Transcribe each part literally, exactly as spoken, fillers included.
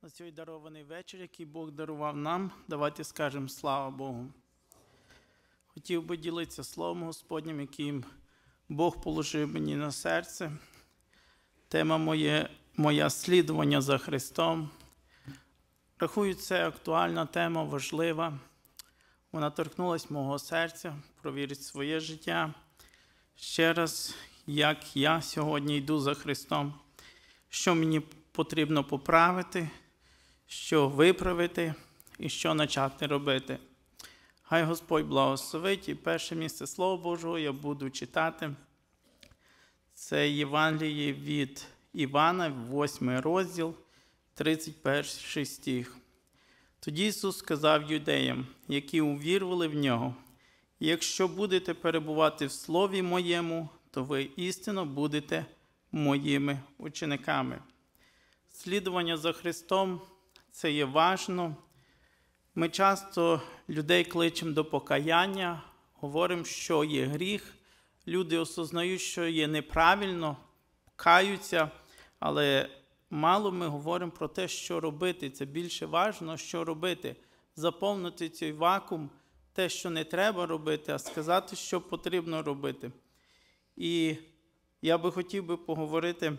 за цей дарований вечір, який Бог дарував нам. Давайте скажемо слава Богу. Хотів би ділитися Словом Господнім, яким Бог положив мені на серце. Тема моє, моя слідування за Христом. Рахую, це актуальна тема, важлива. Вона торкнулася мого серця, провірить своє життя. Ще раз, як я сьогодні йду за Христом, що мені потрібно поправити, що виправити і що почати робити. Хай Господь благословить. І перше місце Слова Божого я буду читати. Це Євангеліє від Івана, восьмий розділ, тридцять перший стих. Тоді Ісус сказав юдеям, які увірували в Нього: «Якщо будете перебувати в Слові Моєму, то ви істинно будете моїми учениками». Слідування за Христом – це є важливо. Ми часто людей кличемо до покаяння, говоримо, що є гріх. Люди осознають, що є неправильно, каються, але мало ми говоримо про те, що робити. Це більше важливо, що робити. Заповнити цей вакуум, те, що не треба робити, а сказати, що потрібно робити. І я би хотів би поговорити,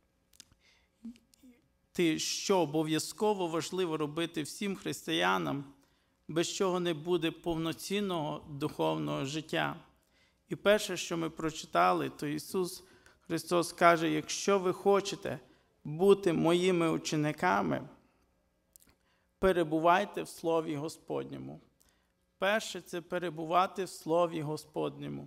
що обов'язково важливо робити всім християнам, без чого не буде повноцінного духовного життя. І перше, що ми прочитали, то Ісус Христос каже: якщо ви хочете бути моїми учениками, перебувайте в Слові Господньому. Перше – це перебувати в Слові Господньому.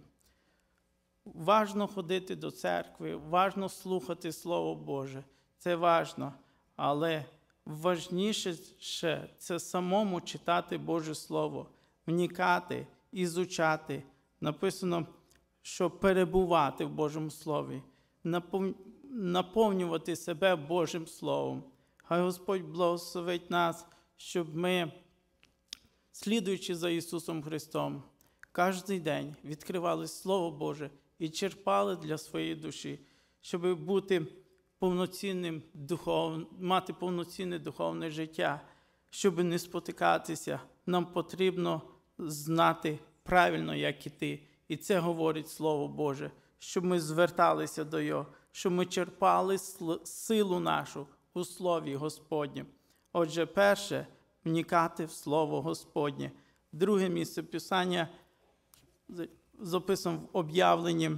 Важно ходити до церкви, важно слухати Слово Боже. Це важно, але важніше ще – це самому читати Боже Слово, вникати, ізучати. Написано, що перебувати в Божому Слові, наповнювати себе Божим Словом. Хай Господь благословить нас, щоб ми, слідуючи за Ісусом Христом, кожен день відкривали Слово Боже і черпали для своєї душі, щоб бути повноцінним духов... мати повноцінне духовне життя. Щоб не спотикатися, нам потрібно знати правильно, як іти. І це говорить Слово Боже, щоб ми зверталися до Його, щоб ми черпали силу нашу у Слові Господнім. Отже, перше – вникати в Слово Господнє. Друге місце Писання записано в об'явленні,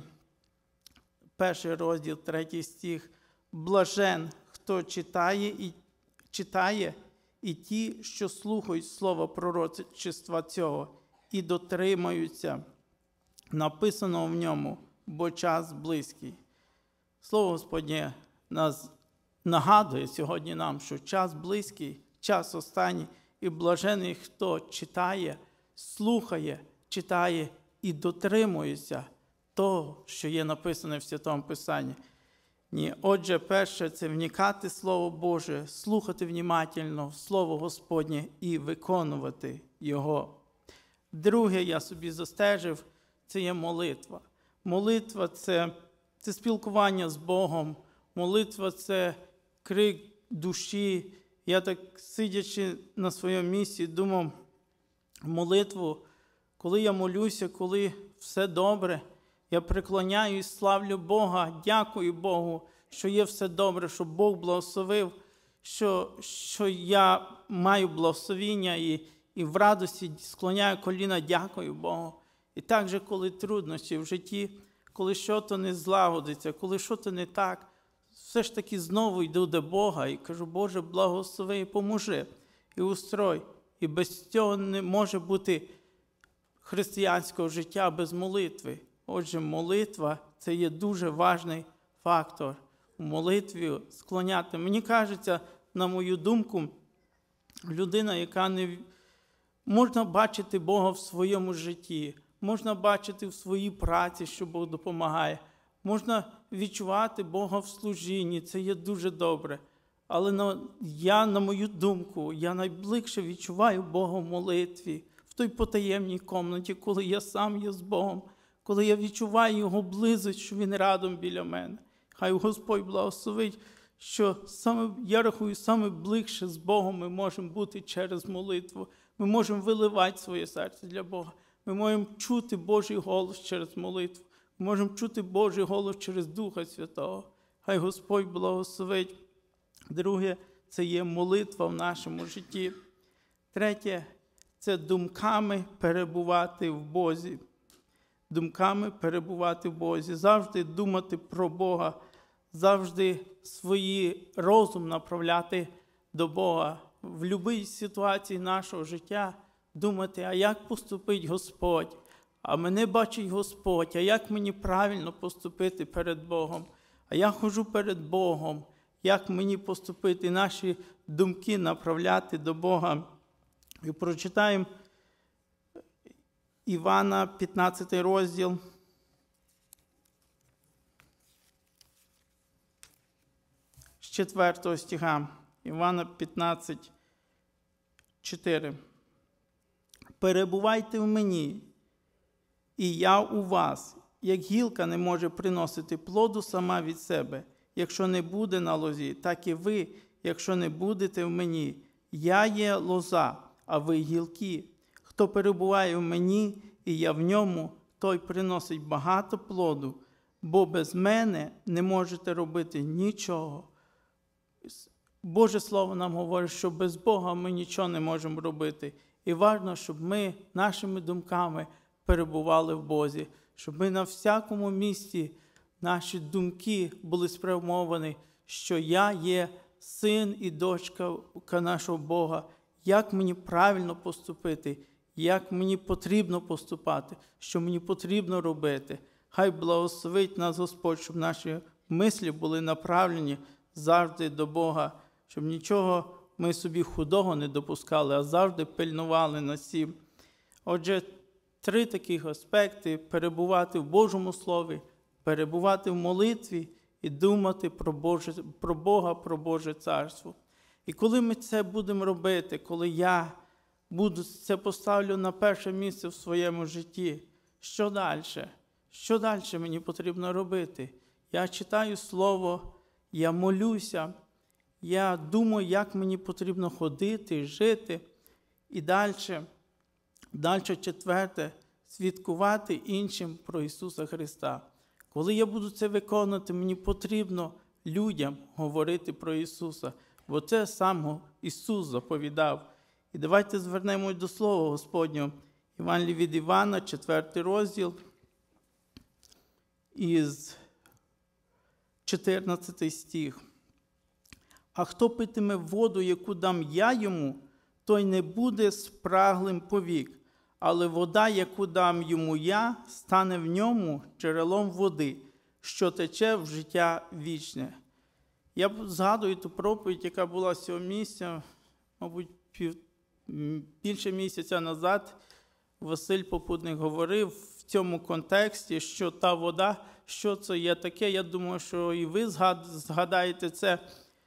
перший розділ, третій стих. «Блажен, хто читає і, читає, і ті, що слухають слово пророчества цього, і дотримаються написаного в ньому, бо час близький». Слово Господнє нас нагадує сьогодні нам, що час близький, час останній, і блажений, хто читає, слухає, читає і дотримується того, що є написане в Святому Писанні. Ні. Отже, перше – це вникати в Слово Боже, слухати внимательно в Слово Господнє і виконувати Його. Друге, я собі застежив, це є молитва. Молитва – це, це спілкування з Богом. Молитва – це крик душі. Я так, сидячи на своєму місці, думав, молитву, коли я молюся, коли все добре, я приклоняю і славлю Бога, дякую Богу, що є все добре, що Бог благословив, що, що я маю благословіння і, і в радості склоняю коліна, дякую Богу. І також, коли труднощі в житті, коли щось не злагодиться, коли щось не так, все ж таки знову йду до Бога і кажу: Боже, благослови і поможи, і устрой. І без цього не може бути християнського життя без молитви. Отже, молитва – це є дуже важний фактор. У молитві склоняти. Мені кажеться, на мою думку, людина, яка не... Можна бачити Бога в своєму житті, можна бачити в своїй праці, що Бог допомагає, можна відчувати Бога в служінні, це є дуже добре. Але на... я, на мою думку, я найближче відчуваю Бога в молитві, в той потаємній кімнаті, коли я сам є з Богом, коли я відчуваю Його близость, що Він рядом біля мене. Хай Господь благословить, що саме, я рахую, саме ближче з Богом ми можемо бути через молитву. Ми можемо виливати своє серце для Бога. Ми можемо чути Божий голос через молитву. Ми можемо чути Божий голос через Духа Святого. Хай Господь благословить. Друге, це є молитва в нашому житті. Третє, це думками перебувати в Бозі. Думками перебувати в Бозі. Завжди думати про Бога. Завжди свій розум направляти до Бога. В будь-якій ситуації нашого життя думати, а як поступить Господь? А мене бачить Господь, а як мені правильно поступити перед Богом? А я ходжу перед Богом, як мені поступити? Наші думки направляти до Бога. І прочитаємо Івана, п'ятнадцятий розділ. З четвертого стиха. Івана п'ятнадцять, чотири. «Перебувайте в мені, і я у вас, як гілка не може приносити плоду сама від себе, якщо не буде на лозі, так і ви, якщо не будете в мені. Я є лоза, а ви гілки. Хто перебуває в мені, і я в ньому, той приносить багато плоду, бо без мене не можете робити нічого». Боже Слово нам говорить, що без Бога ми нічого не можемо робити. І важливо, щоб ми нашими думками перебували в Бозі, щоб ми на всякому місці наші думки були спрямовані, що я є син і дочка нашого Бога. Як мені правильно поступити, як мені потрібно поступати, що мені потрібно робити. Хай благословить нас Господь, щоб наші мислі були направлені завжди до Бога, щоб нічого ми собі худого не допускали, а завжди пильнували на всім. Отже, три таких аспекти: перебувати в Божому Слові, перебувати в молитві і думати про, Боже, про Бога, про Боже Царство. І коли ми це будемо робити, коли я буду це поставлю на перше місце в своєму житті, що далі? Що далі мені потрібно робити? Я читаю Слово, я молюся, я думаю, як мені потрібно ходити, жити. І далі, далі четверте, свідкувати іншим про Ісуса Христа. Коли я буду це виконувати, мені потрібно людям говорити про Ісуса, бо це сам Ісус заповідав. І давайте звернемось до Слова Господнього. Євангеліє від Івана, четвертий розділ, із чотирнадцятий стих. «А хто питиме воду, яку дам я йому, той не буде спраглим повік, але вода, яку дам йому я, стане в ньому джерелом води, що тече в життя вічне». Я згадую ту проповідь, яка була з цього місця, мабуть, пів, більше місяця назад. Василь Попутник говорив в цьому контексті, що та вода, що це є таке. Я думаю, що і ви згадаєте це,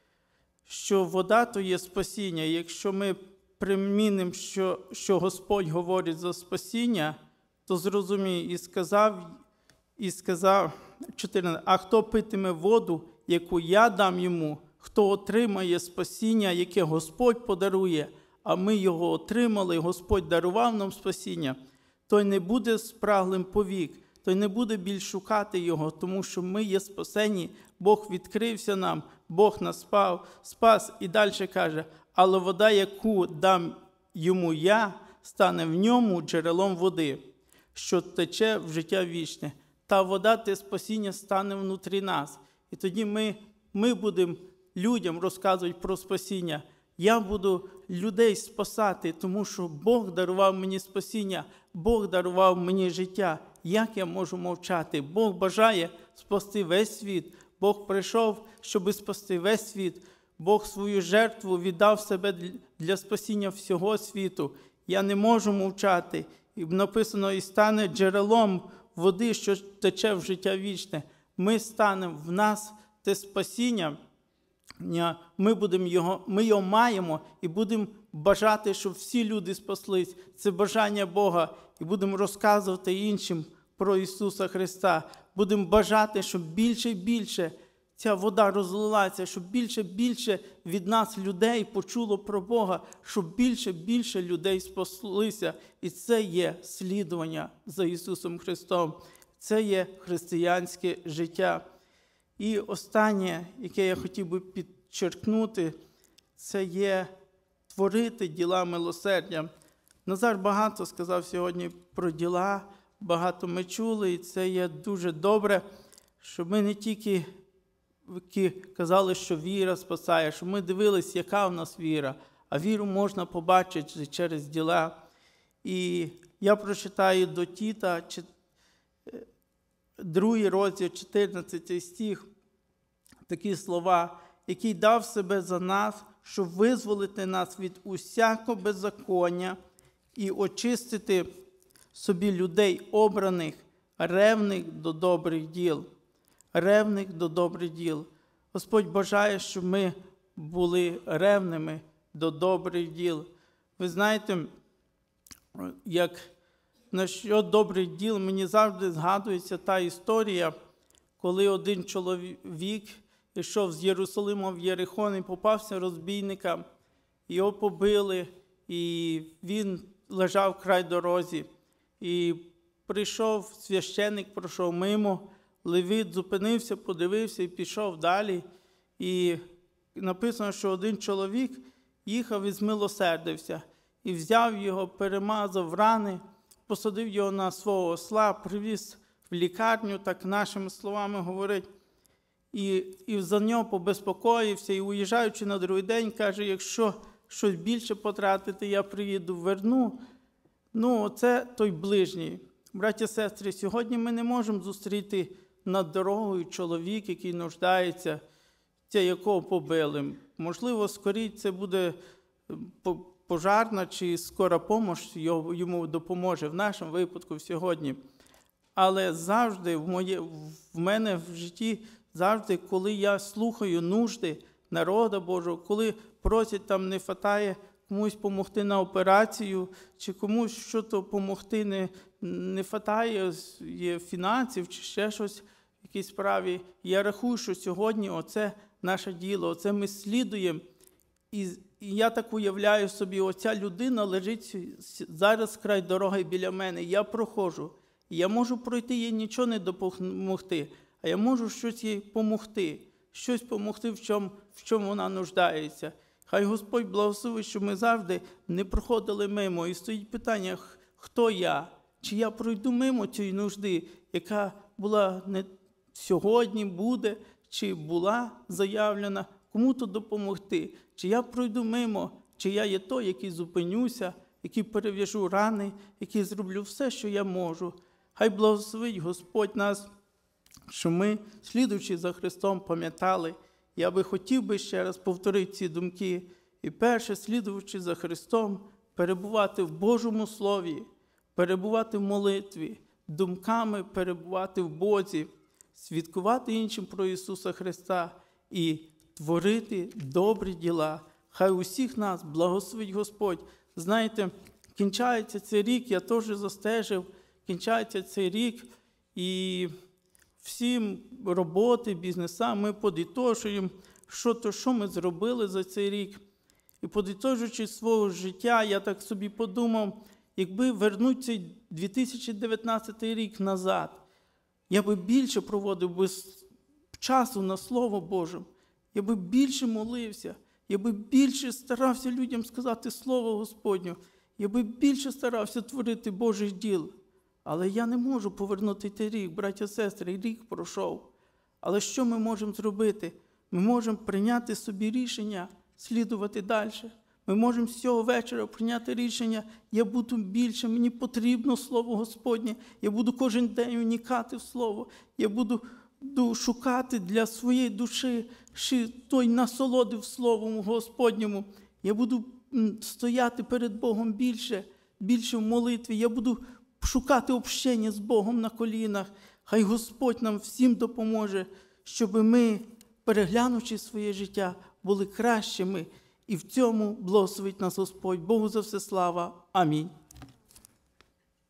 що вода – то є спасіння. Якщо ми примінимо, що, що Господь говорить за спасіння, то зрозумій, і сказав, і сказав, чотирнадцять, «А хто питиме воду, яку я дам йому, хто отримає спасіння, яке Господь подарує, а ми його отримали, Господь дарував нам спасіння, той не буде спраглим повік, той не буде більш шукати його, тому що ми є спасені, Бог відкрився нам, Бог нас спав, спас». І далі каже, «Але вода, яку дам йому я, стане в ньому джерелом води, що тече в життя вічне». Та вода, те спасіння стане внутрі нас. І тоді ми, ми будемо людям розказувати про спасіння. Я буду людей спасати, тому що Бог дарував мені спасіння, Бог дарував мені життя. Як я можу мовчати? Бог бажає спасти весь світ. Бог прийшов, щоб спасти весь світ. Бог свою жертву віддав себе для спасіння всього світу. Я не можу мовчати. І написано, і стане джерелом води, що тече в життя вічне. Ми станемо, в нас те спасіння, ми, будемо його, ми його маємо і будемо бажати, щоб всі люди спаслись. Це бажання Бога. І будемо розказувати іншим про Ісуса Христа. Будемо бажати, щоб більше і більше ця вода розлилася, щоб більше-більше від нас людей почуло про Бога, щоб більше-більше людей спаслися. І це є слідування за Ісусом Христом. Це є християнське життя. І останнє, яке я хотів би підчеркнути, це є творити діла милосердя. Назар багато сказав сьогодні про діла, багато ми чули, і це є дуже добре, щоб ми не тільки казали, що віра спасає, щоб ми дивились, яка в нас віра, а віру можна побачити через діла. І я прочитаю до Тіта, другий розділ, чотирнадцятий стих, такі слова, який дав себе за нас, щоб визволити нас від усякого беззаконня і очистити собі людей обраних, ревних до добрих діл. Ревних до добрих діл. Господь бажає, щоб ми були ревними до добрих діл. Ви знаєте, як насчет добрих діл, мені завжди згадується та історія, коли один чоловік йшов з Єрусалима в Єрихон і попався розбійникам, його побили, і він лежав край дорозі. І прийшов священик, пройшов мимо, левит зупинився, подивився і пішов далі. І написано, що один чоловік їхав і змилосердився, і взяв його, перемазав рани, посадив його на свого осла, привіз в лікарню, так нашими словами говорить, і, і за нього побезпокоївся, і уїжджаючи на другий день, каже, якщо щось більше потратити, я приїду, верну. Ну, це той ближній. Браті і сестри, сьогодні ми не можемо зустріти над дорогою чоловік, який нуждається, це якого побили. Можливо, скоріше це буде пожарна чи скора допомога йому допоможе, в нашому випадку сьогодні. Але завжди, в, моє, в мене в житті, завжди, коли я слухаю нужди народу Божого, коли просять, там не хватає комусь допомогти на операцію, чи комусь щось допомогти, не, не хватає є фінансів, чи ще щось в якійсь справі, я рахую, що сьогодні оце наше діло, оце ми слідуємо. І, і я так уявляю собі, оця людина лежить зараз край дороги біля мене, я проходжу. Я можу пройти, їй нічого не допомогти, а я можу щось їй допомогти, щось допомогти, в чому, в чому вона нуждається. Хай Господь благословить, щоб ми завжди не проходили мимо. І стоїть питання, хто я? Чи я пройду мимо цієї нужди, яка була не сьогодні, буде, чи була заявлена, кому-то допомогти? Чи я пройду мимо, чи я є той, який зупинюся, який перев'яжу рани, який зроблю все, що я можу. Хай благословить Господь нас, що ми, слідуючи за Христом, пам'ятали. Я би хотів би ще раз повторити ці думки. І перше, слідуючи за Христом, перебувати в Божому Слові, перебувати в молитві, думками перебувати в Бозі, свідкувати іншим про Ісуса Христа і творити добрі діла. Хай усіх нас благословить Господь. Знаєте, кінчається цей рік, я теж застежив, кінчається цей рік, і всім роботи, бізнеса ми подітожуємо, що то, що ми зробили за цей рік. І подітожуючи свого життя, я так собі подумав, якби вернути цей дві тисячі дев'ятнадцятий рік назад, я би більше проводив би часу на Слово Боже, я би більше молився, я би більше старався людям сказати Слово Господнє, я би більше старався творити Божих діл. Але я не можу повернути той рік, браття і сестри, рік пройшов. Але що ми можемо зробити? Ми можемо прийняти собі рішення, слідувати далі. Ми можемо з цього вечора прийняти рішення, я буду більше, мені потрібно Слово Господнє, я буду кожен день унікати в Слово, я буду, буду шукати для своєї душі той насолоди в Словом Господньому. Я буду стояти перед Богом більше, більше в молитві, я буду шукати общення з Богом на колінах. Хай Господь нам всім допоможе, щоб ми, переглянувши своє життя, були кращими. І в цьому благословить нас Господь. Богу за все слава. Амінь.